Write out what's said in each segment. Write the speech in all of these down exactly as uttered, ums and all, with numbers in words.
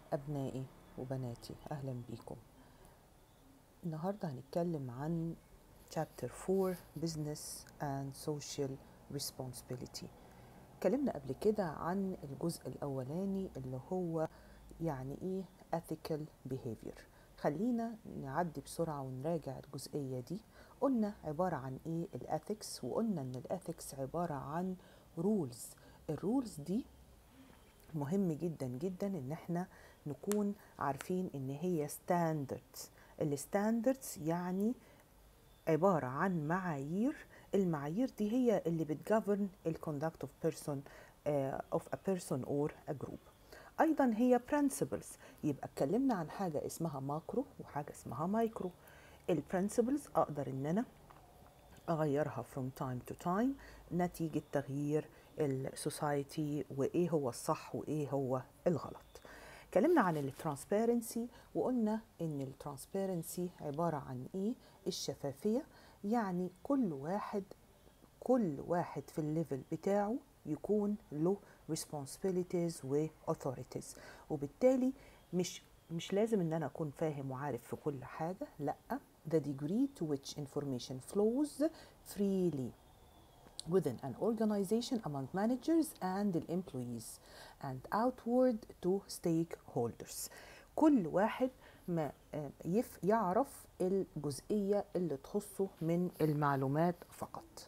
أبنائي وبناتي، أهلا بيكم. النهاردة هنتكلم عن Chapter four Business and Social Responsibility. اتكلمنا قبل كده عن الجزء الأولاني اللي هو يعني إيه Ethical Behavior. خلينا نعدي بسرعة ونراجع الجزئية دي. قلنا عبارة عن إيه الأثكس، وقلنا إن الأثكس عبارة عن رولز. الرولز دي مهم جدا جدا ان احنا نكون عارفين ان هي standards. الستاندردز يعني عبارة عن معايير. المعايير دي هي اللي بتجوفرن الكوندكت of person uh, of a person or a group. ايضا هي principles. يبقى اتكلمنا عن حاجة اسمها ماكرو وحاجة اسمها مايكرو. البرنسبلز اقدر ان انا اغيرها from time to time نتيجة تغيير السوسايتي وايه هو الصح وايه هو الغلط. اتكلمنا عن الترانسبيرنسي وقلنا ان الترانسبيرنسي عبارة عن ايه؟ الشفافية. يعني كل واحد كل واحد في الليفل بتاعه يكون له responsibilities و authorities، وبالتالي مش مش لازم ان انا اكون فاهم وعارف في كل حاجة، لا. The degree to which information flows freely within an organization among managers and the employees and outward to stakeholders. كل واحد ما يف يعرف الجزئية اللي تخصه من المعلومات فقط.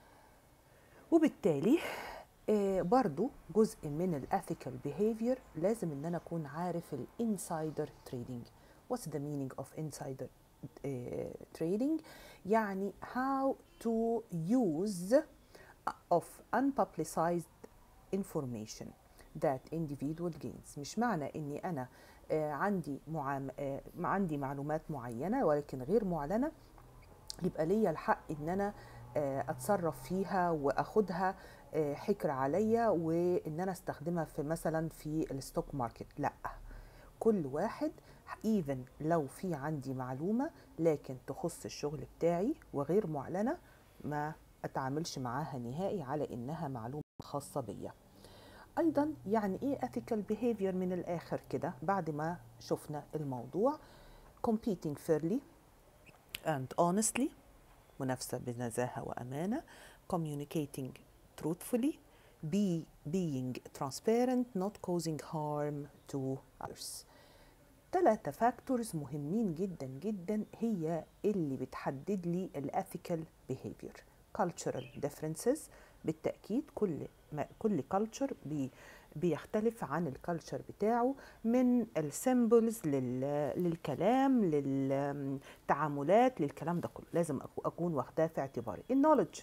وبالتالي برضو جزء من الethical behavior لازم ان انا اكون عارف الانسايدر تريدنج. What's the meaning of insider uh, trading؟ يعني how to use of unpublicized information that individual gains. مش معنى اني انا uh, عندي معام... uh, عندي معلومات معينة ولكن غير معلنة يبقى ليا الحق ان انا uh, اتصرف فيها واخدها حكر عليا وان انا استخدمها في مثلا في الستوك ماركت. لا، كل واحد even لو في عندي معلومة لكن تخص الشغل بتاعي وغير معلنة ما اتعاملش معاها نهائي على انها معلومة خاصة بيا. ايضا يعني ايه ethical behavior من الاخر كده بعد ما شفنا الموضوع؟ competing fairly and honestly، منافسة بنزاهة وامانة. communicating truthfully، be being transparent, not causing harm to others. ثلاثة فاكتورز مهمين جدا جدا هي اللي بتحدد لي الethical behavior. cultural differences، بالتأكيد كل ما كل culture بي بيختلف عن الكالتشر بتاعه، من السيمبلز للكلام للتعاملات للكلام ده كله لازم أكون واخداه في اعتباري. النولج،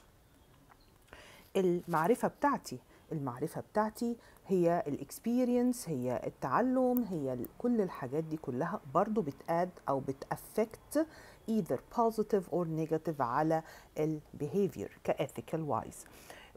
المعرفة بتاعتي المعرفة بتاعتي هي الاكسبيرينس، هي التعلم، هي كل الحاجات دي كلها برضو بتأد أو بتأفكت either positive or negative على البيهيفير كethical wise.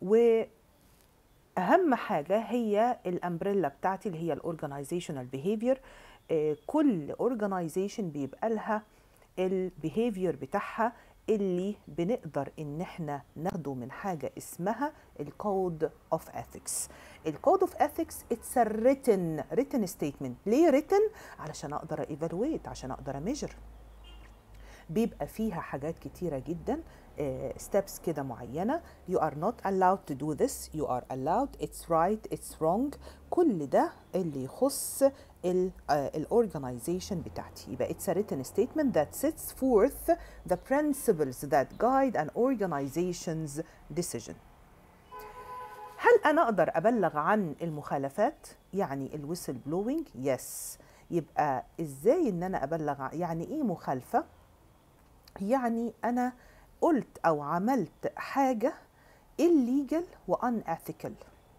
وأهم حاجة هي الأمبريلا بتاعتي اللي هي الأورجانيزيشنال بيهيفير. كل أورجانيزيشن بيبقى لها البيهيفير بتاعها اللي بنقدر ان احنا ناخده من حاجة اسمها الكود اوف اثكس. الكود اوف اثكس اتس written written statement. ليه written؟ علشان اقدر evaluate، عشان اقدر اميجر. بيبقى فيها حاجات كتيرة جدا، steps كده معينة. you are not allowed to do this، you are allowed، it's right، it's wrong. كل ده اللي يخص الorganization بتاعتي. يبقى it's a written statement that sets forth the principles that guide an organization's decision. هل أنا أقدر أبلغ عن المخالفات؟ يعني الويسل بلوينج؟ يس. يبقى إزاي إن أنا أبلغ؟ يعني إيه مخالفة؟ يعني أنا قلت أو عملت حاجة illegal و unethical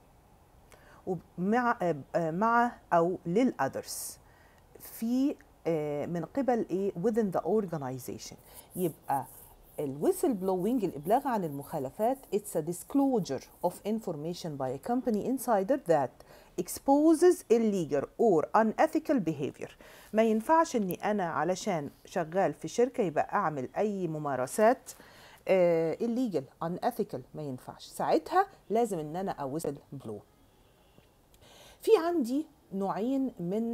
مع مع أو للأذرز في من قبل إيه within the organization. يبقى الويسل بلوينج، الإبلاغ عن المخالفات، it's a disclosure of information by a company insider that exposes illegal or unethical behavior. ما ينفعش اني انا علشان شغال في شركة يبقى اعمل اي ممارسات uh, illegal unethical، ما ينفعش. ساعتها لازم ان انا اويسل بلو. في عندي نوعين من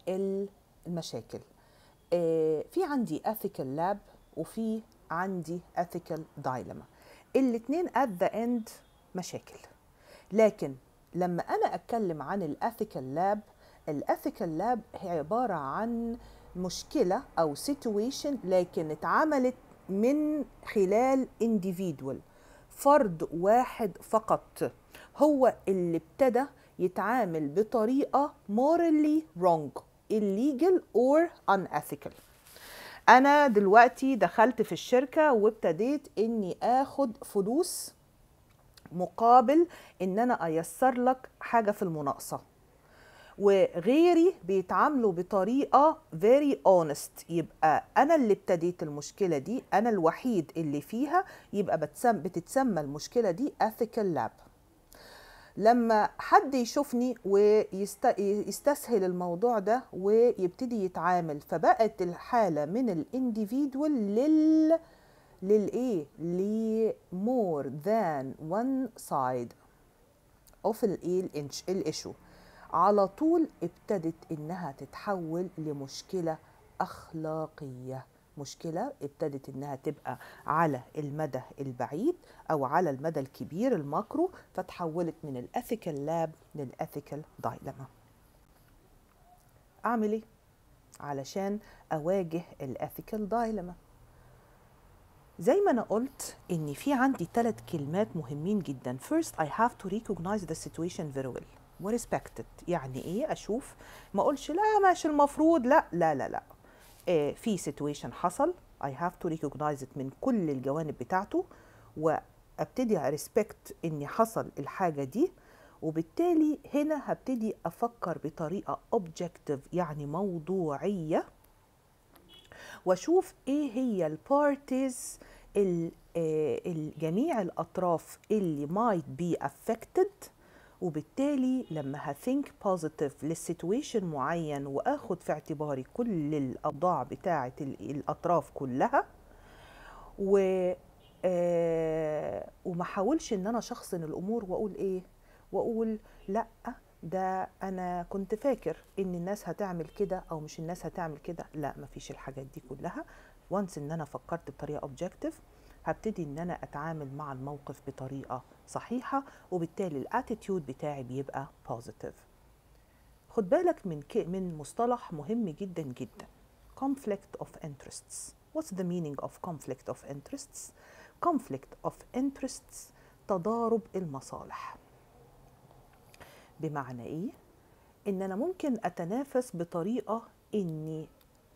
المشاكل. آه، في عندي ethical lab وفي عندي ethical dilemma. الاتنين at the end مشاكل، لكن لما أنا أتكلم عن الethical lab، الethical lab هي عبارة عن مشكلة أو situation لكن اتعملت من خلال individual، فرد واحد فقط هو اللي ابتدى يتعامل بطريقة morally wrong illegal or unethical. أنا دلوقتي دخلت في الشركة وابتديت إني آخد فلوس مقابل إن أنا أيسر لك حاجة في المناقصة، وغيري بيتعاملوا بطريقة very honest، يبقى أنا اللي ابتديت المشكلة دي، أنا الوحيد اللي فيها، يبقى بتسم بتتسمى المشكلة دي ethical lab. لما حد يشوفني ويستسهل الموضوع ده ويبتدي يتعامل، فبقت الحالة من الانديفيدوال لل للايه ل more than one side of الايه الايشو، على طول ابتدت انها تتحول لمشكلة اخلاقية، مشكلة ابتدت انها تبقى على المدى البعيد او على المدى الكبير الماكرو، فتحولت من الاثيكال لاب للاثيكال دايلما. اعمل ايه علشان اواجه الاثيكال دايلما؟ زي ما انا قلت ان في عندي ثلاث كلمات مهمين جدا. First I have to recognize the situation very well وريسبكت ات. يعني ايه؟ اشوف، ما اقولش لا مش المفروض، لا لا لا لا إيه، في سيتويشن حصل I have to recognize it من كل الجوانب بتاعته، وابتدي اريسبكت اني حصل الحاجه دي، وبالتالي هنا هبتدي افكر بطريقه objective يعني موضوعيه، واشوف ايه هي البارتيز جميع الاطراف اللي might be affected، وبالتالي لما هثينك بوزيتيف للسيتويشن معين واخد في اعتباري كل الاوضاع بتاعه الاطراف كلها، و آه وما حاولش ان انا شخصن الامور واقول ايه، واقول لا ده انا كنت فاكر ان الناس هتعمل كده او مش الناس هتعمل كده، لا مفيش الحاجات دي كلها. وانس ان انا فكرت بطريقه اوبجكتيف، هبتدي ان انا اتعامل مع الموقف بطريقه صحيحه، وبالتالي الاتيتيود بتاعي بيبقى بوزيتيف. خد بالك من من مصطلح مهم جدا جدا، conflict of interests. What's the meaning of conflict of interests? conflict of interests تضارب المصالح. بمعنى ايه؟ ان انا ممكن اتنافس بطريقه اني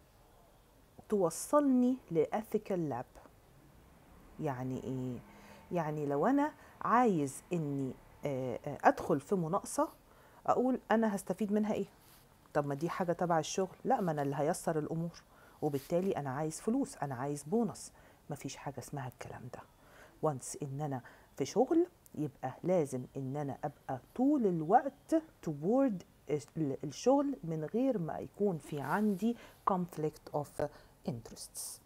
توصلني لethical lab. يعني ايه؟ يعني لو انا عايز اني ادخل في مناقصه، اقول انا هستفيد منها ايه؟ طب ما دي حاجه تبع الشغل، لا ما انا اللي هيسر الامور، وبالتالي انا عايز فلوس، انا عايز بونص. مفيش حاجه اسمها الكلام ده. وانس ان انا في شغل، يبقى لازم ان انا ابقى طول الوقت toward الشغل من غير ما يكون في عندي conflict of interests.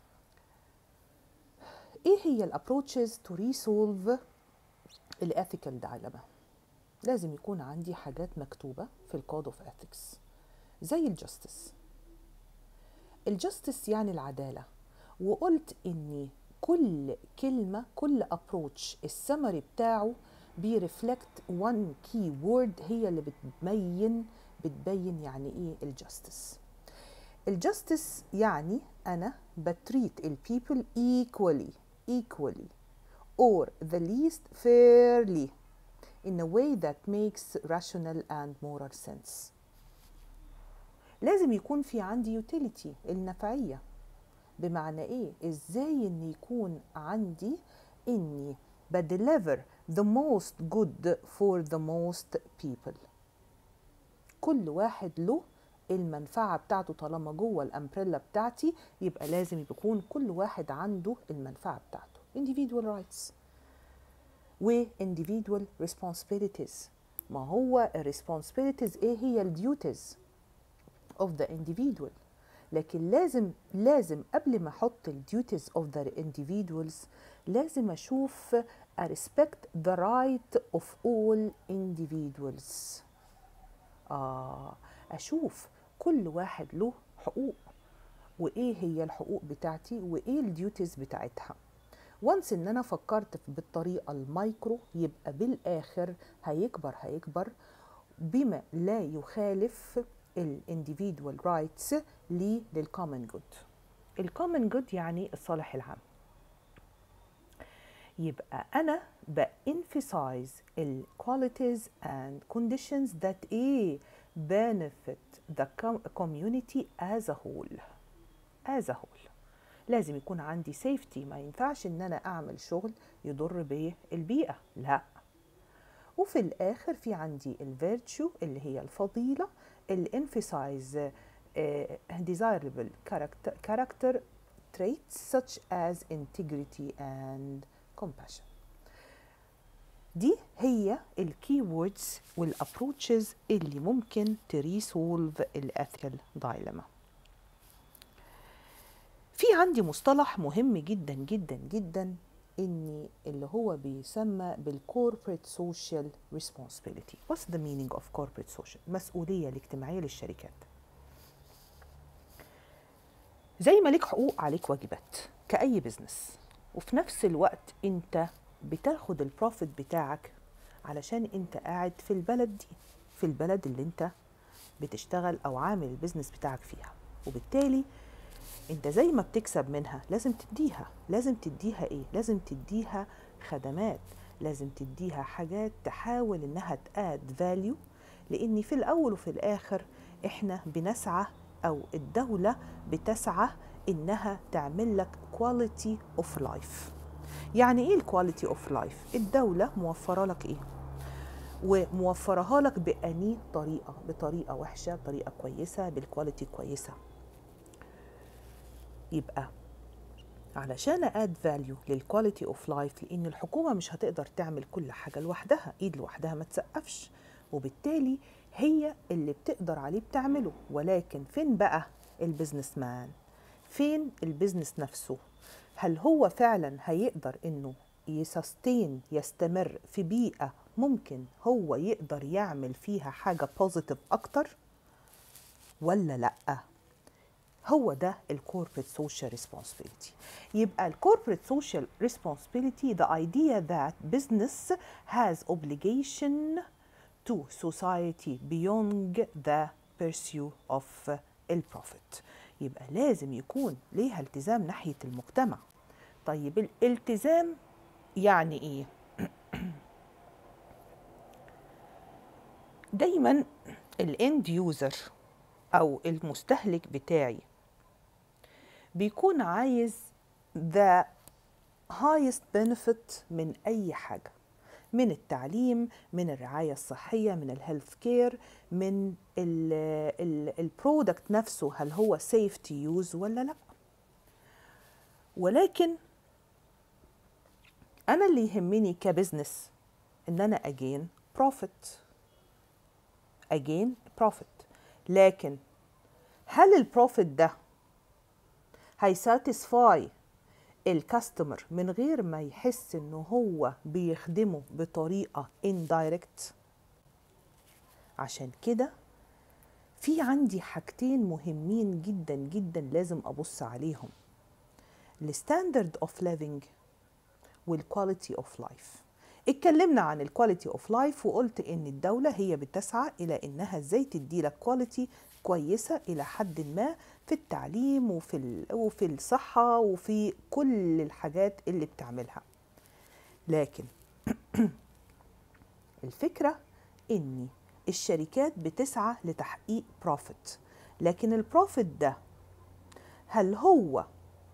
ايه هي الابروتشز to resolve الethical dilemma؟ لازم يكون عندي حاجات مكتوبة في الكود اوف ethics زي الجاستس. الجاستس يعني العدالة، وقلت اني كل كلمة، كل ابروتش السمري بتاعه بيرفلكت وان كي وورد هي اللي بتبين بتبين يعني ايه الجاستس. الجاستس يعني انا بتريت البيبل equally equally or the least fairly in a way that makes rational and moral sense. لازم يكون في عندي utility النفعية. بمعنى ايه؟ ازاي ان يكون عندي اني بديليفر the most good for the most people. كل واحد له المنفعة بتاعته، طالما جوه الامبريلا بتاعتي يبقى لازم يكون كل واحد عنده المنفعة بتاعته. individual rights و individual responsibilities. ما هو responsibilities ايه هي الديوتيز of the individual، لكن لازم لازم قبل ما احط الديوتيز of the individuals لازم اشوف I respect the right of all individuals. آه اشوف كل واحد له حقوق، وايه هي الحقوق بتاعتي وايه الديوتيز بتاعتها. وانس ان انا فكرت بالطريقه المايكرو، يبقى بالاخر هيكبر هيكبر بما لا يخالف الانديفيدوال رايتس للكومن جود. الكومن جود يعني الصالح العام. يبقى أنا بemphasize ال qualities and conditions that a benefit the community as a whole. as a whole لازم يكون عندي safety، ما ينفعش إن أنا أعمل شغل يضر بالبيئة، لا. وفي الآخر في عندي ال virtue اللي هي الفضيلة، ال emphasize uh, desirable character, character traits such as integrity and compassion. دي هي الكي ووردز والابروتشز اللي ممكن تريسولف الاثيكال دايلما. في عندي مصطلح مهم جدا جدا جدا، اني اللي هو بيسمى بالcorporate social responsibility. What's the meaning of corporate social؟ المسؤولية الاجتماعية للشركات. زي ما ليك حقوق عليك واجبات كأي بزنس، وفي نفس الوقت انت بتاخد البروفيت بتاعك علشان انت قاعد في البلد دي، في البلد اللي انت بتشتغل او عامل البزنس بتاعك فيها، وبالتالي انت زي ما بتكسب منها لازم تديها. لازم تديها ايه؟ لازم تديها خدمات، لازم تديها حاجات تحاول انها تاد فاليو، لان في الاول وفي الاخر احنا بنسعى او الدولة بتسعى انها تعمل لك كواليتي اوف لايف. يعني ايه الكواليتي اوف لايف؟ الدولة موفرة لك ايه؟ وموفرها لك بأني طريقة، بطريقة وحشة، بطريقة كويسة، بالكواليتي كويسة. يبقى علشان اد فاليو للكواليتي اوف لايف، لان الحكومة مش هتقدر تعمل كل حاجة لوحدها، ايد لوحدها ما تسقفش، وبالتالي هي اللي بتقدر عليه بتعمله. ولكن فين بقى البزنس مان؟ فين البزنس نفسه؟ هل هو فعلا هيقدر انه يسستين، يستمر في بيئة ممكن هو يقدر يعمل فيها حاجة بوزيتيف اكتر ولا لأ؟ هو ده الكوربريت سوشيال ريسبونسبيلتي. يبقى الكوربريت سوشيال ريسبونسبيلتي the idea that business has obligation to society beyond the pursuit of البروفيت. يبقى لازم يكون ليها التزام ناحية المجتمع. طيب الالتزام يعني ايه؟ دايما الاند يوزر او المستهلك بتاعي بيكون عايز the highest benefit من اي حاجة، من التعليم، من الرعاية الصحية، من الهيلث كير، من البرودكت نفسه، هل هو safe to use ولا لا. ولكن أنا اللي يهمني كبزنس إن أنا again profit again profit. لكن هل البروفيت ده هيساتسفاي الكاستمر من غير ما يحس إنه هو بيخدمه بطريقة indirect؟ عشان كده في عندي حاجتين مهمين جدا جدا لازم أبص عليهم: الستاندرد اوف ليفينج والكواليتي اوف لايف. اتكلمنا عن الكواليتي اوف لايف وقلت ان الدولة هي بتسعى الى انها ازاي تدي لك كواليتي كويسة الى حد ما في التعليم وفي وفي الصحة وفي كل الحاجات اللي بتعملها. لكن الفكرة ان الشركات بتسعى لتحقيق بروفيت، لكن البروفيت ده هل هو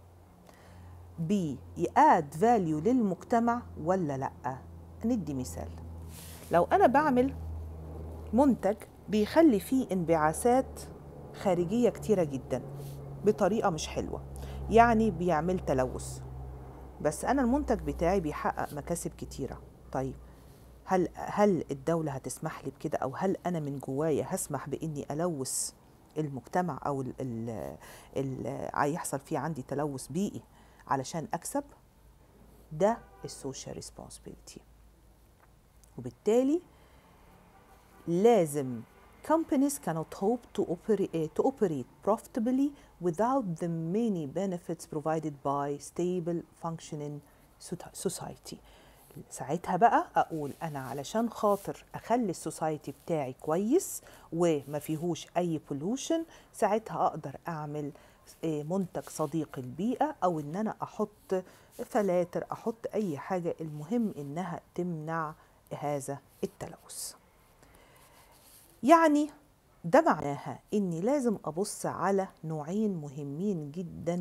بيأد فاليو للمجتمع ولا لأ؟ ندي مثال. لو أنا بعمل منتج بيخلي فيه انبعاثات خارجية كتيرة جدا بطريقة مش حلوة، يعني بيعمل تلوث، بس أنا المنتج بتاعي بيحقق مكاسب كتيرة. طيب هل هل الدولة هتسمح لي بكده، أو هل أنا من جوايا هسمح بإني ألوث المجتمع أو ال ال ال يحصل فيه عندي تلوث بيئي علشان أكسب؟ ده السوشيال ريسبونسبيلتي. وبالتالي لازم companies cannot hope to operate, uh, to operate profitably without the many benefits provided by stable functioning society. ساعتها بقى أقول أنا علشان خاطر أخلي السوسايتي بتاعي كويس وما فيهوش أي pollution، ساعتها أقدر أعمل منتج صديق البيئة، أو إن أنا أحط فلاتر، أحط أي حاجة، المهم إنها تمنع هذا التلوث. يعني ده معناها إني لازم أبص على نوعين مهمين جدا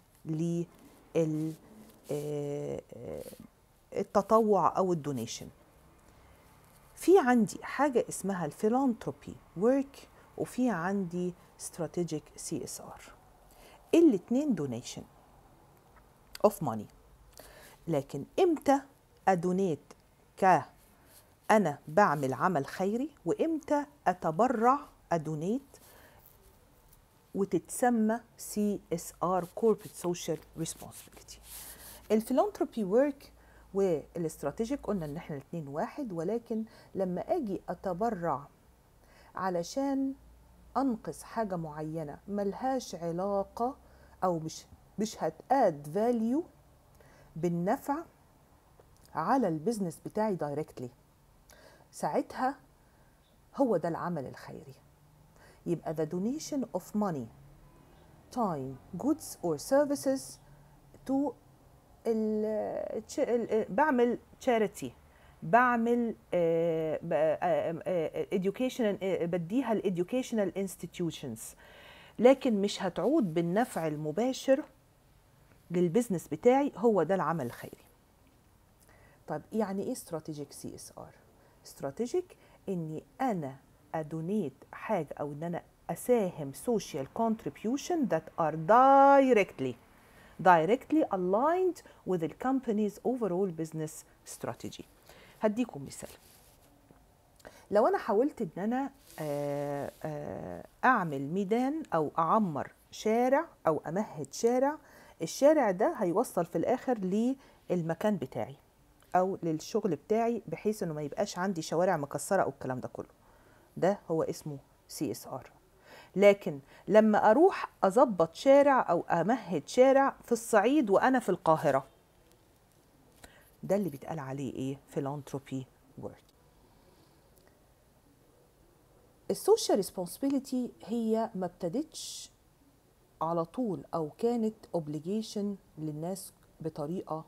للتطوع أو الدونيشن. في عندي حاجة اسمها الفيلانثروبي ورك، وفي عندي استراتيجيك سي اس ار. الاتنين دونيشن اوف ماني، لكن امتى ادونيت ك أنا بعمل عمل خيري، وإمتى أتبرع أدونيت وتتسمى سي إس آر Corporate Social Responsibility. الفيلانثروبي ورك والاستراتيجيك قلنا إن إحنا الاتنين واحد، ولكن لما أجي أتبرع علشان أنقذ حاجة معينة ملهاش علاقة أو مش مش هتاد فاليو بالنفع على البيزنس بتاعي دايركتلي، ساعتها هو ده العمل الخيري. يبقى the donation of money, time, goods or services to ال ال بعمل charity، بعمل education، بديها ال educational institutions، لكن مش هتعود بالنفع المباشر للبزنس بتاعي، هو ده العمل الخيري. طيب يعني ايه strategic سي إس آر؟ استراتيجيك اني انا ادونيت حاجه، او ان انا اساهم social contribution that are directly directly aligned with the company's overall business strategy. هديكم مثال. لو انا حاولت ان انا اعمل ميدان او اعمر شارع او امهد شارع، الشارع ده هيوصل في الاخر للمكان بتاعي او للشغل بتاعي، بحيث انه ما يبقاش عندي شوارع مكسره او الكلام ده كله. ده هو اسمه سي إس آر. لكن لما اروح اظبط شارع او امهد شارع في الصعيد وانا في القاهره، ده اللي بيتقال عليه ايه؟ فيلانثروبي ورك. السوشيال ريسبونسبيلتي هي ما ابتدتش على طول او كانت اوبليجيشن للناس بطريقه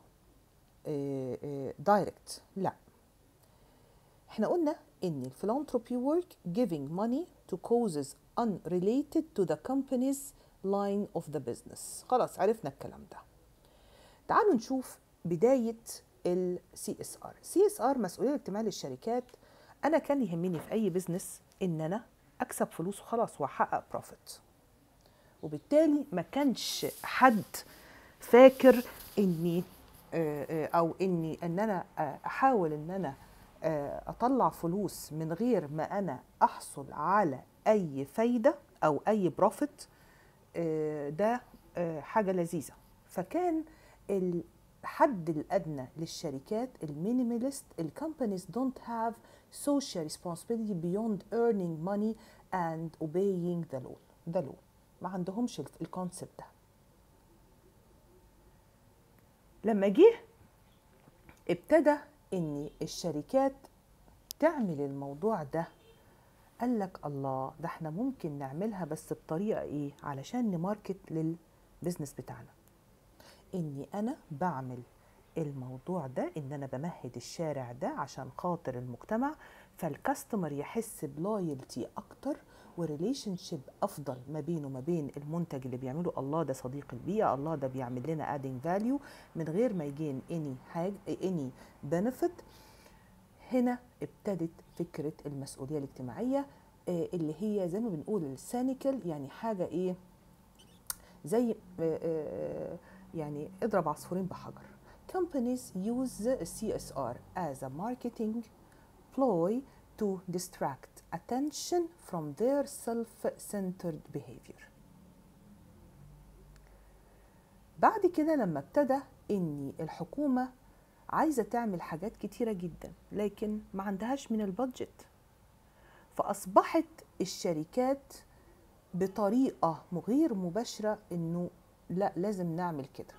دايركت، لا. احنا قلنا ان الفيلانثروبي ورك giving money to causes unrelated to the company's line of the business. خلاص عرفنا الكلام ده. تعالوا نشوف بداية ال سي إس آر. سي إس آر مسؤولية اجتماعية للشركات. أنا كان يهمني في أي بزنس إن أنا أكسب فلوس وخلاص وأحقق بروفيت، وبالتالي ما كانش حد فاكر إني أو إني إن أنا أحاول إن أنا أطلع فلوس من غير ما أنا أحصل على أي فايدة أو أي بروفيت. ده حاجة لذيذة. فكان الحد الأدنى للشركات المينيماليست، الكومبانيز don't have social responsibility beyond earning money and obeying the law. the law ما عندهمش الكونسبت ده. لما جه ابتدى ان الشركات تعمل الموضوع ده، قال لك الله، ده احنا ممكن نعملها بس بطريقه ايه علشان نماركت للبزنس بتاعنا. اني انا بعمل الموضوع ده، ان انا بمهد الشارع ده عشان خاطر المجتمع، فالكاستمر يحس بلويالتي اكتر وريليشن شيب افضل ما بينه وما بين المنتج اللي بيعمله. الله ده صديق البيئه، الله ده بيعمل لنا ادينج فاليو من غير ما يجين اني حاجه اني بنفيت. هنا ابتدت فكره المسؤوليه الاجتماعيه اللي هي زي ما بنقول السانيكل، يعني حاجه ايه زي يعني اضرب عصفورين بحجر. Companies use the سي إس آر as a marketing ploy to distract attention from their self-centered behavior. بعد كده لما ابتدى ان الحكومة عايزة تعمل حاجات كتيرة جدا لكن ما عندهاش من البادجت، فأصبحت الشركات بطريقة غير مباشرة إنه لا لازم نعمل كده،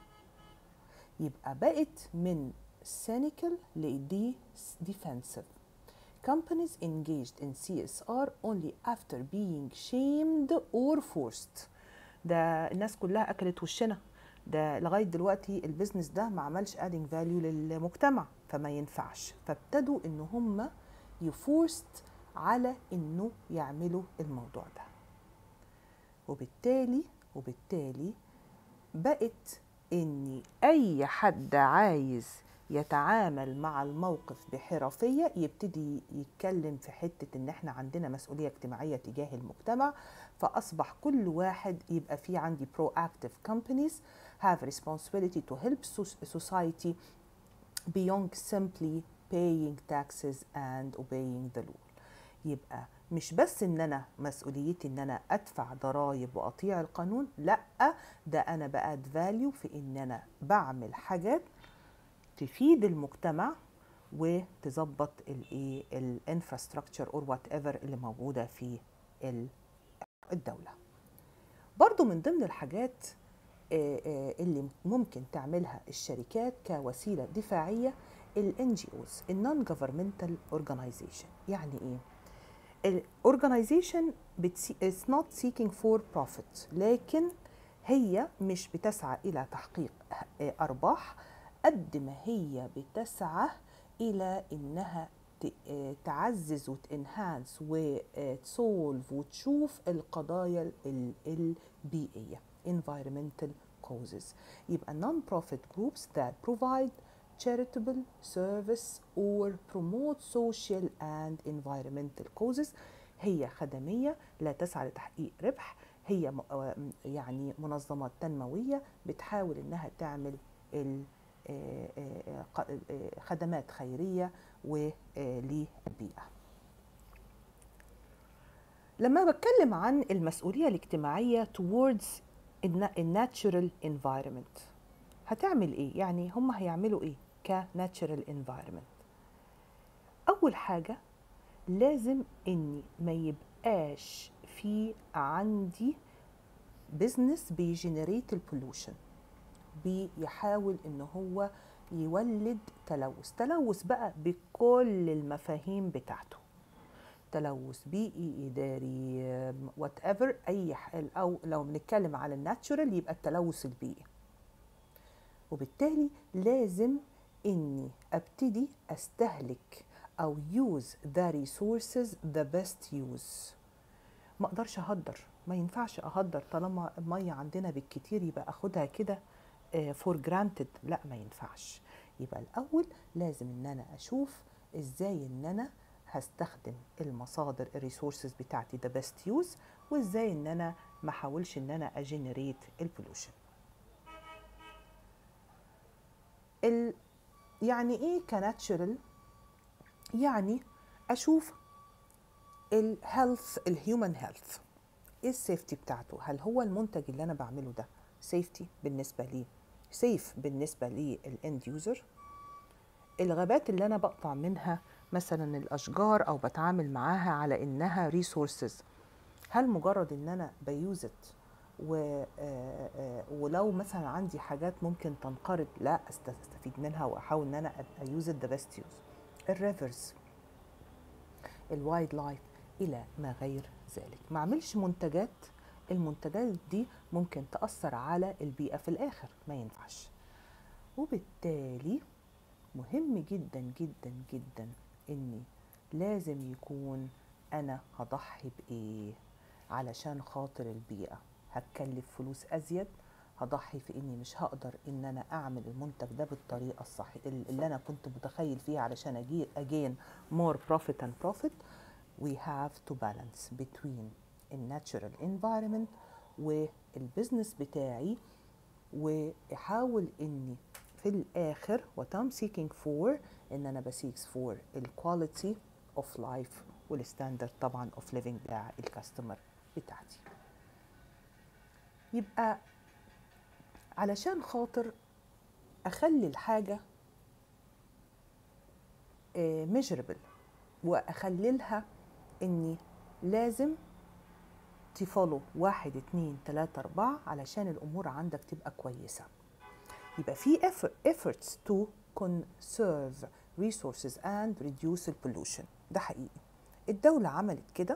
يبقى بقت من cynical ل defensive. Companies engaged in C S R only after being shamed or forced. ده الناس كلها أكلت وشنا، ده لغاية دلوقتي البيزنس ده ما عملش adding value للمجتمع فما ينفعش، فابتدوا إن هم يفورست على إنه يعملوا الموضوع ده، وبالتالي وبالتالي بقت إن أي حد عايز يتعامل مع الموقف بحرفية يبتدي يتكلم في حتة إن إحنا عندنا مسؤولية اجتماعية تجاه المجتمع، فأصبح كل واحد يبقى فيه عندي proactive companies have responsibility to help society beyond simply paying taxes and obeying the law. يبقى مش بس ان انا مسؤوليتي ان انا ادفع ضرائب واطيع القانون، لا ده انا باد فاليو في ان انا بعمل حاجات تفيد المجتمع وتظبط الايه الانفراستراكشر اور وات ايفر اللي موجوده في الدوله. برضو من ضمن الحاجات اللي ممكن تعملها الشركات كوسيله دفاعيه ال إن جي أوز النون جوفرمنتال اورجانيزيشن. يعني ايه؟ الاورجانيزيشن is not seeking for profit، لكن هي مش بتسعى الى تحقيق ارباح قد ما هي بتسعى الى انها تعزز وتنهانس وتسولف وتشوف القضايا البيئيه environmental causes. يبقى non-profit groups that provide charitable service or promote social and environmental causes. هي خدمية لا تسعى لتحقيق ربح، هي يعني منظمات تنموية بتحاول انها تعمل خدمات خيرية وللبيئة. لما بتكلم عن المسؤولية الاجتماعية towards الناتشورال environment هتعمل ايه؟ يعني هم هيعملوا ايه كناتشورال environment؟ اول حاجة لازم اني ما يبقاش في عندي بزنس بيجنريت البولوشن، بيحاول ان هو يولد تلوث، تلوث بقى بكل المفاهيم بتاعته، تلوث بيئي اداري وات ايفر اي حال، او لو بنتكلم على الناتشورال يبقى التلوث البيئي. وبالتالي لازم اني ابتدي استهلك او use the resources the best use. ما اقدرش اهدر، ما ينفعش اهدر طالما الميه عندنا بالكتير يبقى اخدها كده for granted، لا ما ينفعش. يبقى الاول لازم ان انا اشوف ازاي ان انا هستخدم المصادر الريسورسز بتاعتي the best use، وازاي ان انا ما احاولش ان انا اجنريت البولوشن. ال يعني ايه كناتشورال؟ يعني اشوف الهيلث الهيومن هيلث، ايه السيفتي بتاعته؟ هل هو المنتج اللي انا بعمله ده سيفتي بالنسبه لي، سيف بالنسبه لي الاند يوزر؟ الغابات اللي انا بقطع منها مثلا الاشجار او بتعامل معاها على انها ريسورسز، هل مجرد ان انا بيوزت و ولو مثلا عندي حاجات ممكن تنقرض لا استفيد منها واحاول ان انا ايوز ذا بيست يوز؟ الريفرز، الوايلد لايف، الى ما غير ذلك. ما اعملش منتجات المنتجات دي ممكن تأثر على البيئة في الآخر، ما ينفعش. وبالتالي مهم جدا جدا جدا اني لازم يكون انا هضحي بايه علشان خاطر البيئة. هتكلف فلوس ازيد، هضحي في اني مش هقدر ان انا اعمل المنتج ده بالطريقة الصحيحة اللي انا كنت متخيل فيها علشان اجي again more profit and profit. We have to balance between الناتشورال environment والبزنس بتاعي، واحاول اني في الاخر what I'm seeking for ان انا بسيكس for الكواليتي اوف لايف والستاندرد طبعا اوف ليفينج بتاع الكاستمر بتاعتي. يبقى علشان خاطر اخلي الحاجه measurable واخلي لها اني لازم تفولو واحد اتنين تلاتة اربعة علشان الامور عندك تبقى كويسة. يبقى في efforts to conserve resources and reduce pollution. ده حقيقي الدولة عملت كده،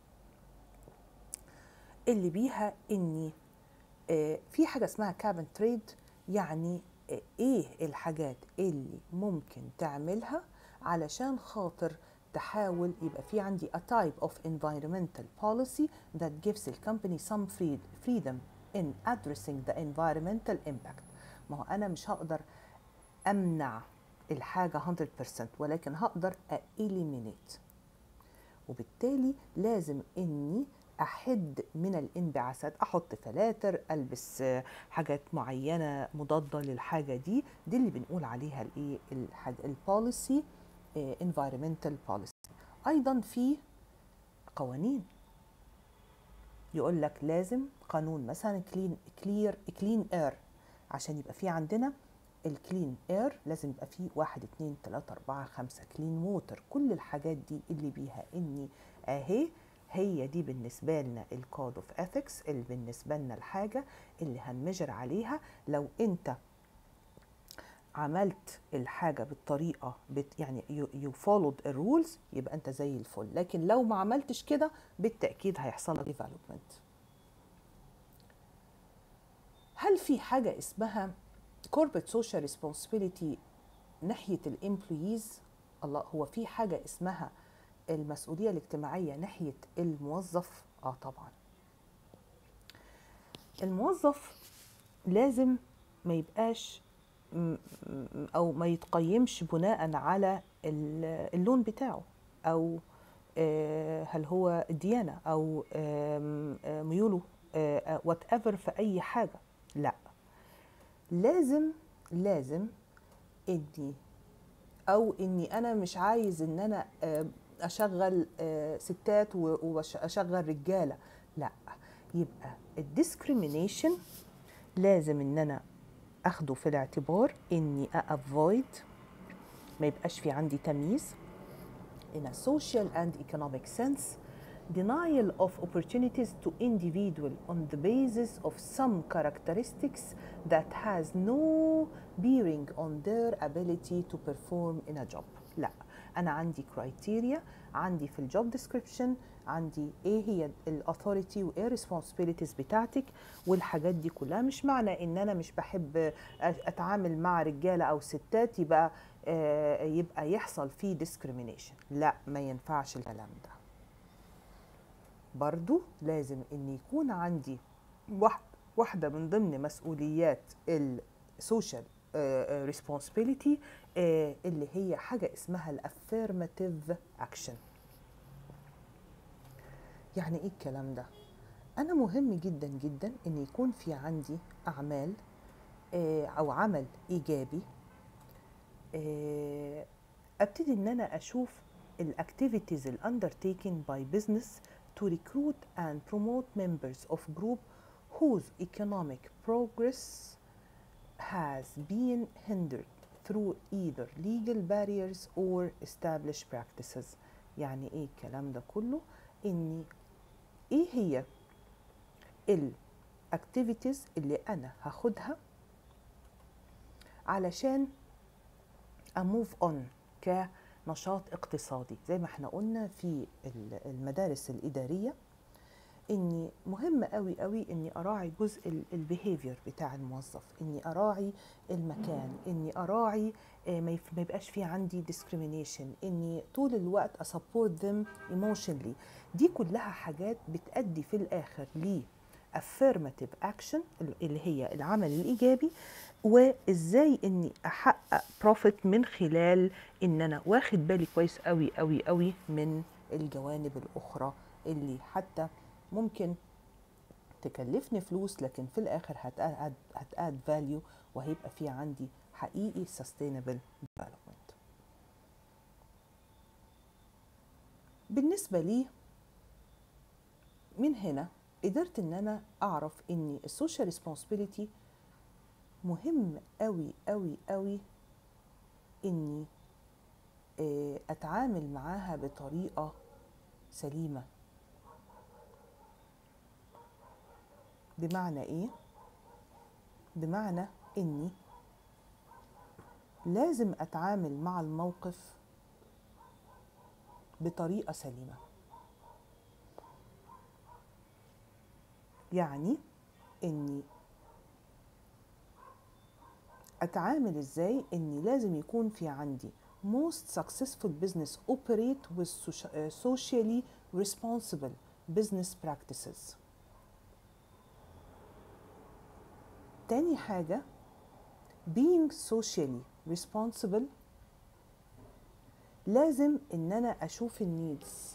اللي بيها اني آه في حاجة اسمها cap and trade، يعني آه ايه الحاجات اللي ممكن تعملها علشان خاطر تحاول يبقى في عندي a type of environmental policy that gives the company some freedom in addressing the environmental impact. ما هو أنا مش هقدر أمنع الحاجة مية بالمية، ولكن هقدر eliminate، وبالتالي لازم إني أحد من الانبعاثات، أحط فلاتر، ألبس حاجات معينة مضادة للحاجة دي. دي اللي بنقول عليها الإيه البوليسي، environmental policy. أيضا في قوانين يقول لك لازم قانون مثلا كلين كلير كلين اير، عشان يبقى في عندنا الكلين اير لازم يبقى فيه واحد اتنين تلاتة اربعة خمسة كلين ووتر. كل الحاجات دي اللي بيها اني اهي هي دي بالنسبة لنا الكود اوف اثكس، اللي بالنسبة لنا الحاجة اللي هنمجر عليها. لو انت عملت الحاجة بالطريقة بت يعني you followed the rules يبقى انت زي الفل، لكن لو ما عملتش كده بالتأكيد هيحصل لك development. هل في حاجة اسمها corporate social responsibility ناحية الامبلويز؟ الله، هو في حاجة اسمها المسؤولية الاجتماعية ناحية الموظف؟ اه طبعا. الموظف لازم ما يبقاش او ما يتقيمش بناء على اللون بتاعه، او هل هو الديانة او ميوله وات ايفر في اي حاجة. لا، لازم لازم اني او اني انا مش عايز ان انا اشغل ستات واشغل رجالة، لا. يبقى الديسكريمينيشن لازم ان انا اخده في الاعتبار، اني افويد ما يبقاش في عندي تمييز in a social and economic sense, denial of opportunities to individual on the basis of some characteristics that has no bearing on their ability to perform in a job. لا، أنا عندي criteria، عندي في الجوب description عندي ايه هي الاثوريتي وايه responsibilities بتاعتك والحاجات دي كلها. مش معنى ان انا مش بحب اتعامل مع رجاله او ستات يبقى آه يبقى يحصل فيه discrimination. لا، ما ينفعش الكلام ده. برضو لازم ان يكون عندي واحد واحده من ضمن مسؤوليات السوشيال responsibility آه اللي هي حاجه اسمها الافيرماتيف اكشن. يعني ايه الكلام ده؟ انا مهم جدا جدا ان يكون في عندي اعمال آه او عمل ايجابي، آه ابتدي ان انا اشوف الاكتيفيتيز الاندرتيكن باي بزنس to recruit and promote members of group whose economic progress has been hindered through either legal barriers or established practices. يعني ايه الكلام ده كله؟ اني ايه هي الاكتيفيتيز اللي انا هاخدها علشان اموف اون كنشاط اقتصادي. زي ما احنا قلنا في المدارس الاداريه اني مهم قوي قوي اني اراعي جزء البيهيفير بتاع الموظف، اني اراعي المكان، اني اراعي ما يبقاش في عندي discrimination، اني طول الوقت اسبورت them emotionally. دي كلها حاجات بتأدي في الاخر ل affirmative action اللي هي العمل الايجابي، وازاي اني احقق بروفيت من خلال ان انا واخد بالي كويس قوي قوي قوي من الجوانب الاخرى اللي حتى ممكن تكلفني فلوس لكن في الاخر هتاد هتاد فاليو، وهيبقى في عندي حقيقي sustainable development. بالنسبه لي من هنا قدرت ان انا اعرف ان السوشيال ريسبونسبيلتي مهم قوي قوي قوي اني اتعامل معاها بطريقه سليمة. بمعنى ايه؟ بمعنى اني لازم اتعامل مع الموقف بطريقة سليمة. يعني اني اتعامل ازاي؟ اني لازم يكون في عندي most successful business operate with socially responsible business practices. تاني حاجة being socially responsible لازم ان انا اشوف النيدز،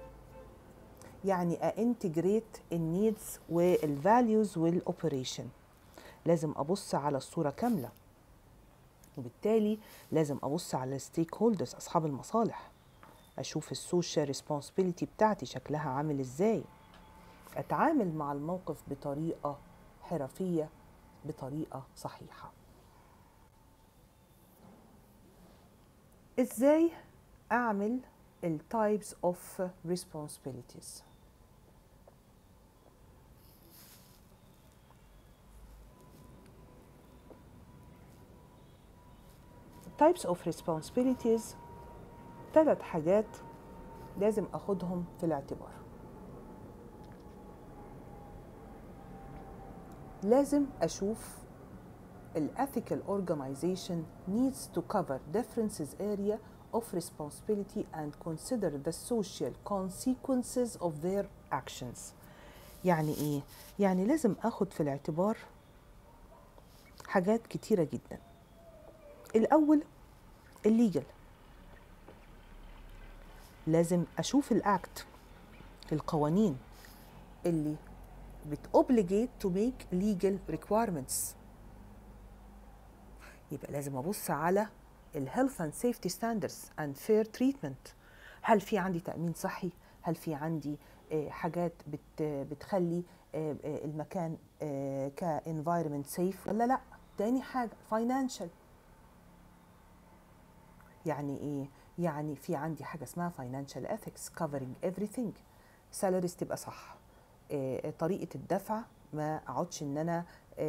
يعني انتجريت النيدز والفاليوز والاوبريشن. لازم ابص على الصورة كاملة، وبالتالي لازم ابص على الستيك هولدرز، اصحاب المصالح، اشوف السوشيال ريسبونسبيلتي بتاعتي شكلها عامل ازاي، اتعامل مع الموقف بطريقة حرفية، بطريقة صحيحة. ازاي اعمل ال types of responsibilities؟ types of responsibilities ثلاث حاجات لازم اخدهم في الاعتبار. لازم اشوف ال ethical organization needs to cover differences area of responsibility and consider the social consequences of their actions. يعني ايه؟ يعني لازم اخد في الاعتبار حاجات كتيرة جدا. الاول الليجل، لازم اشوف الاكت، القوانين اللي بتobligate to make legal requirements. يبقى لازم ابص على ال health and safety standards and fair treatment. هل في عندي تأمين صحي؟ هل في عندي حاجات بت بتخلي المكان ك environment safe ولا لا؟ تاني حاجة financial. يعني ايه؟ يعني في عندي حاجة اسمها financial ethics covering everything. salaries تبقى صح، طريقة الدفع ما اقعدش ان انا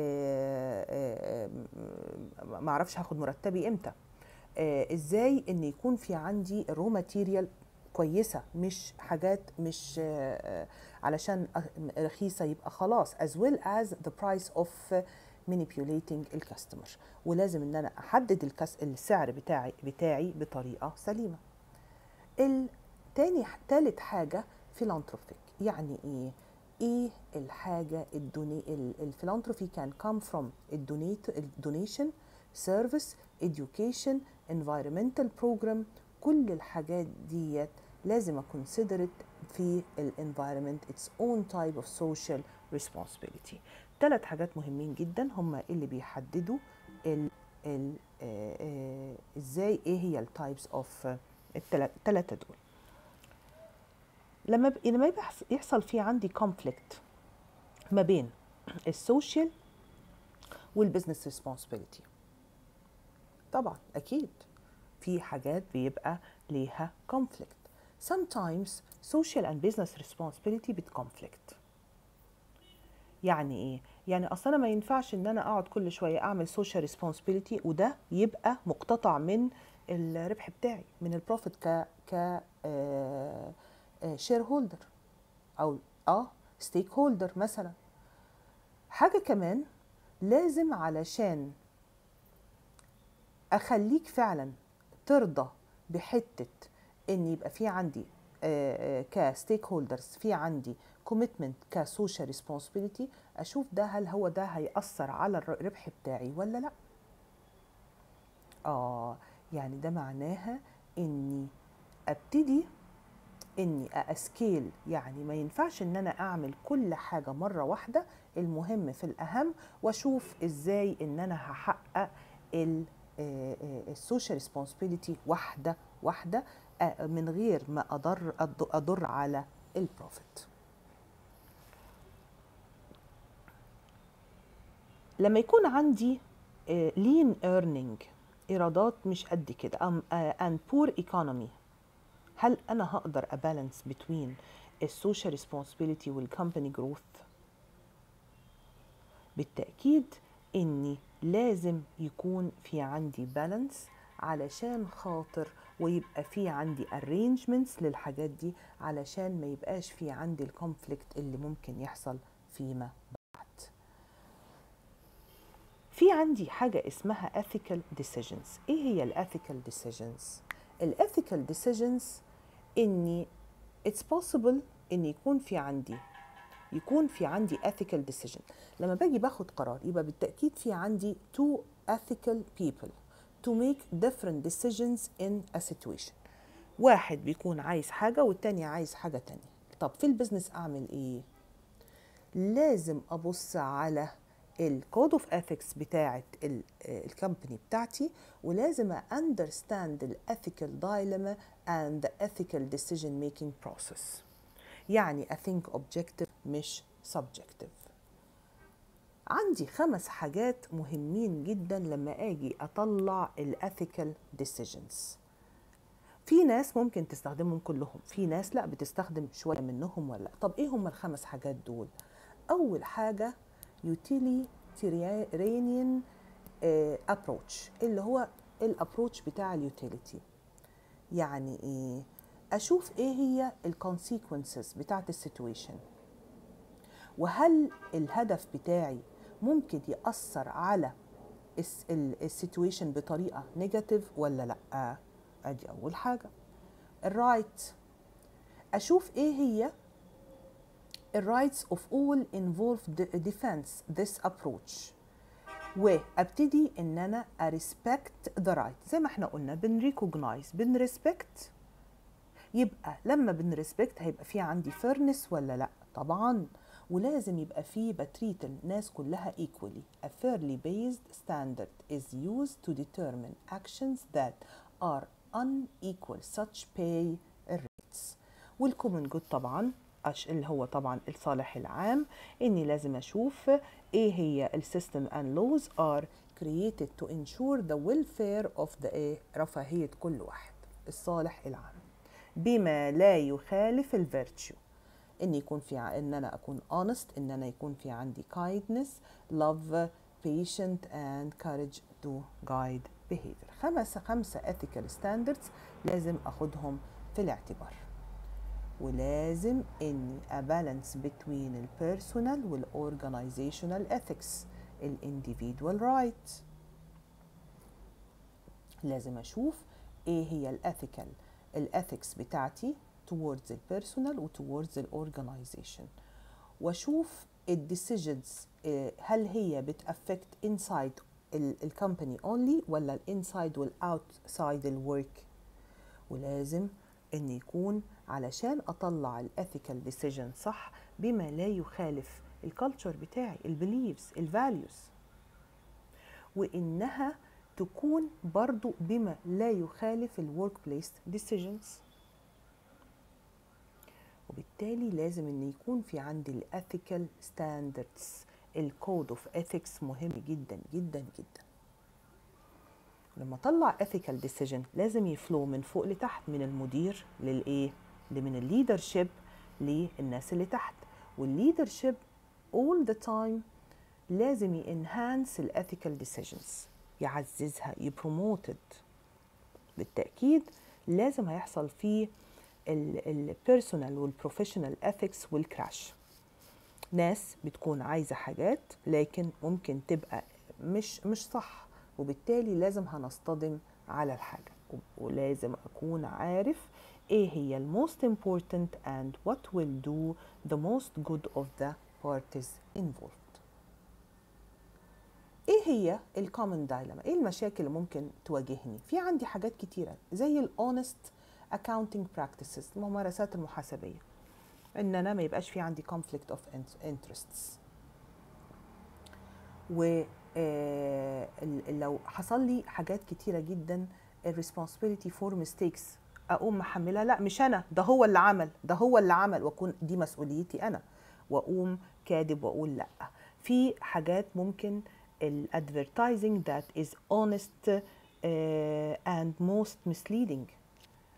ما اعرفش هاخد مرتبي امتى، ازاي ان يكون في عندي رو ماتيريال كويسة، مش حاجات مش علشان رخيصة يبقى خلاص، as well as the price of manipulating الكاستمر. ولازم ان انا احدد الكس السعر بتاعي بتاعي بطريقة سليمة. التاني تالت حاجة philanthropic. يعني ايه؟ ايه الحاجة الدوني الفيلانثروبي كان come from الدونيشن، سيرفيس، education، environmental program. كل الحاجات ديت لازم اكونسيدر في ال environment its own type of social responsibility. ثلاث حاجات مهمين جدا هم اللي بيحددوا ال ال ازاي ايه هي التايبس اوف الثلاثه دول. لما لما يحصل في عندي كونفليكت ما بين السوشيال والبزنس ريسبونسبيلتي، طبعا اكيد في حاجات بيبقى ليها كونفليكت. sometimes social and business responsibility بتكونفليكت. يعني ايه؟ يعني اصلا ما ينفعش ان انا اقعد كل شويه اعمل social responsibility وده يبقى مقتطع من الربح بتاعي، من البروفيت ك ك شير هولدر او اه ستيك هولدر مثلا. حاجه كمان لازم علشان اخليك فعلا ترضى بحته ان يبقى في عندي كستيك هولدرز في عندي كوميتمنت كسوشيال ريسبونسبيلتي، اشوف ده هل هو ده هيأثر على الربح بتاعي ولا لا. اه يعني ده معناها اني ابتدي اني اسكيل، يعني ما ينفعش ان انا اعمل كل حاجه مره واحده، المهم في الاهم، واشوف ازاي ان انا هحقق السوشيال ريسبونسبيلتي واحده واحده من غير ما اضر اضر على البروفيت. لما يكون عندي لين ايرنينج، ايرادات مش قد كده، and poor economy هل أنا هقدر أبالانس between السوشيال responsibility والكمباني growth؟ بالتأكيد إني لازم يكون في عندي بالانس علشان خاطر ويبقى في عندي arrangements للحاجات دي علشان ما يبقاش في عندي الكونفليكت اللي ممكن يحصل فيما بعد. في عندي حاجة اسمها ethical decisions. ايه هي ال ethical decisions؟ ال ethical decisions اني it's possible ان يكون في عندي يكون في عندي ethical decision. لما باجي باخد قرار يبقى بالتأكيد في عندي two ethical people to make different decisions in a situation. واحد بيكون عايز حاجة والتاني عايز حاجة تانية. طب في البزنس أعمل إيه؟ لازم أبص على الكود اوف ethics بتاعة الكمباني بتاعتي، ولازم understand the ethical dilemma and the ethical decision making process. يعني I think objective مش subjective. عندي خمس حاجات مهمين جدا لما اجي اطلع الethical decisions. في ناس ممكن تستخدمهم كلهم، في ناس لا بتستخدم شوية منهم ولا. طب ايه هم الخمس حاجات دول؟ اول حاجة utilitarian approach، اللي هو الابروتش بتاع اليوتيليتي. يعني ايه؟ اشوف ايه هي الكونسيكونسز بتاعت السيتويشن، وهل الهدف بتاعي ممكن يأثر على السيتويشن بطريقة نيجاتيف ولا لأ. ادي اول حاجة. الرايت، اشوف ايه هي الرايتس of all involved defense this approach، وابتدي ان انا respect the right. زي ما احنا قلنا بنريكوجنايز بنريسبكت، يبقى لما بنريسبكت هيبقى في عندي fairness ولا لا؟ طبعا. ولازم يبقى في بتريت الناس كلها equally. A fairly based standard is used to determine actions that are unequal such pay rates. والcommon good طبعا اللي هو طبعا الصالح العام، اني لازم اشوف ايه هي السيستم and laws are created to ensure the welfare of the ايه رفاهية كل واحد، الصالح العام، بما لا يخالف الفيرتشو. ان يكون في ع... ان انا اكون honest، ان انا يكون في عندي kindness love patient and courage to guide behavior. خمسة خمسة ethical standards لازم اخدهم في الاعتبار. ولازم اني ابالانس between البيرسونال والاورجانيزيشنال ethics، الانديفيدوال رايت. لازم اشوف ايه هي الاثيكال الاثكس بتاعتي towards البيرسونال وtowards الاورجانيزيشن، واشوف الديسيجنز هل هي بتأفكت inside الكومباني only ولا الانسايد والاوتسايد الورك. ولازم ان يكون علشان اطلع الاثيكال ديسيجن صح بما لا يخالف الكالتشر بتاعي، البيليفز، الفاليوز، وانها تكون برضو بما لا يخالف الورك بليس ديسيجنز. وبالتالي لازم ان يكون في عندي الاثيكال ستاندردز، الكود اوف اثكس مهم جدا جدا جدا. لما اطلع ethical decision لازم يفلو من فوق لتحت، من المدير للايه، من الليدرشيب للناس اللي تحت. والليدرشيب all the time لازم ينهانس الethical decisions، يعززها، يبروموتد. بالتأكيد لازم هيحصل فيه البيرسونال والبروفيشنال ethics والكراش. ناس بتكون عايزة حاجات لكن ممكن تبقى مش مش صح، وبالتالي لازم هنصطدم على الحاجة. ولازم أكون عارف إيه هي ال most important and what will do the most good of the parties involved. إيه هي ال common dilemma؟ إيه المشاكل اللي ممكن تواجهني؟ في عندي حاجات كتيرة زي ال honest accounting practices، الممارسات المحاسبية، إن أنا ما يبقاش في عندي conflict of interests. و آه لو حصل لي حاجات كتيرة جدا responsibility for mistakes، أقوم محملها لا مش أنا، ده هو اللي عمل، ده هو اللي عمل، وأكون دي مسؤوليتي أنا، وأقوم كاذب وأقول لا. في حاجات ممكن ال advertising that is honest uh, and most misleading،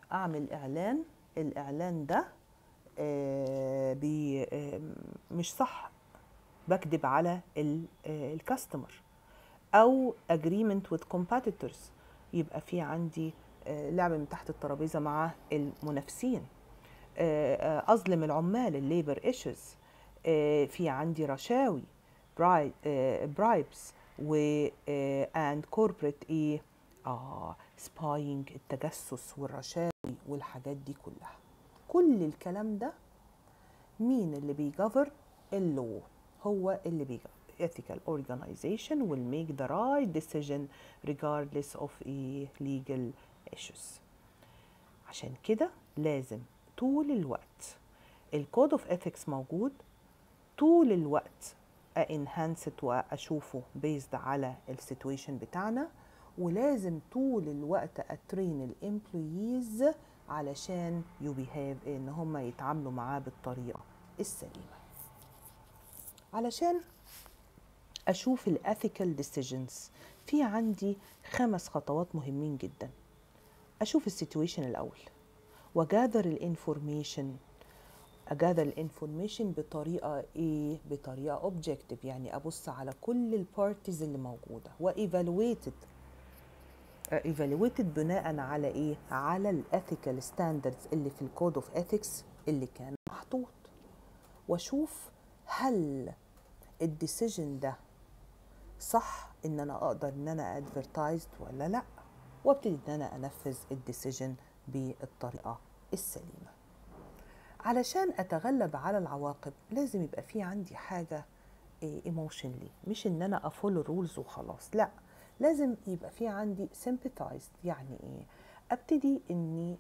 اعمل اعلان، الاعلان ده آه بي آه مش صح، بكذب على الكاستمر، او agreement with competitors، يبقى في عندي آه لعب من تحت الترابيزه مع المنافسين، آه آه اظلم العمال، الليبر ايشوز، آه في عندي رشاوي، برايبس، و اند كوربريت ايه اه سباينج، التجسس والرشاوي والحاجات دي كلها. كل الكلام ده مين اللي بيجفر؟ اللو هو اللي بيجفر. ethical organization will make the right decision regardless of a legal issues. عشان كده لازم طول الوقت الكود اوف ethics موجود، طول الوقت انهانست واشوفه بيزد على السيتويشن بتاعنا، ولازم طول الوقت اترين الامبلويز علشان يو بيهاف ان هم يتعاملوا معاه بالطريقه السليمه. علشان اشوف الاثيكال ديسيجنز في عندي خمس خطوات مهمين جدا. اشوف السيتويشن الاول، وجاذر الانفورميشن، اجاذر الانفورميشن بطريقه ايه؟ بطريقه اوبجكتيف، يعني ابص على كل البارتيز اللي موجوده وايفالويتد ايفالويتد بناء على ايه؟ على الاثيكال ستاندردز اللي في الكود اوف اثكس اللي كان محطوط، واشوف هل الديسيجن ده صح ان انا اقدر ان انا ادفرتايزد ولا لا، وابتدي ان انا انفذ الديسيجن بالطريقه السليمه. علشان اتغلب على العواقب لازم يبقى في عندي حاجه ايموشنلي، مش ان انا افولو رولز وخلاص، لا، لازم يبقى في عندي sympathized. يعني ايه؟ ابتدي اني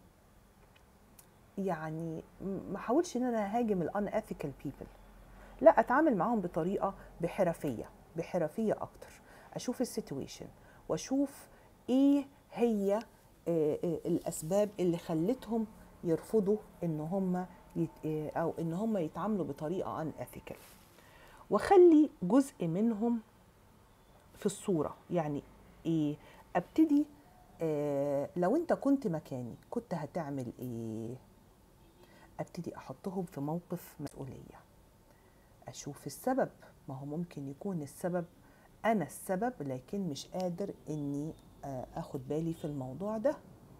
يعني ما احاولش ان انا اهاجم الان اثيكال بيبل، لا، اتعامل معاهم بطريقه بحرفيه بحرفيه اكتر. اشوف السيتويشن واشوف ايه هي الاسباب اللي خلتهم يرفضوا ان هم يت... او ان هم يتعاملوا بطريقه ان اثيكال، واخلي جزء منهم في الصوره. يعني ايه؟ ابتدي آه لو انت كنت مكاني كنت هتعمل ايه؟ ابتدي احطهم في موقف مسؤوليه. اشوف السبب، ما هو ممكن يكون السبب انا السبب لكن مش قادر اني آه اخد بالي في الموضوع ده،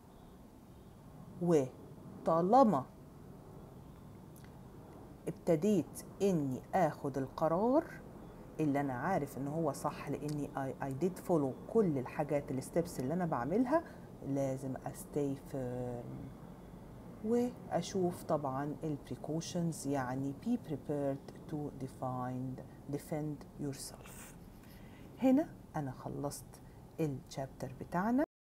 وطالما ابتديت اني اخد القرار اللي انا عارف ان هو صح لاني I, I did follow كل الحاجات الستبس اللي انا بعملها، لازم استي firm. واشوف طبعا البريكوشنز، يعني be prepared to defend defend yourself. هنا انا خلصت الشابتر بتاعنا.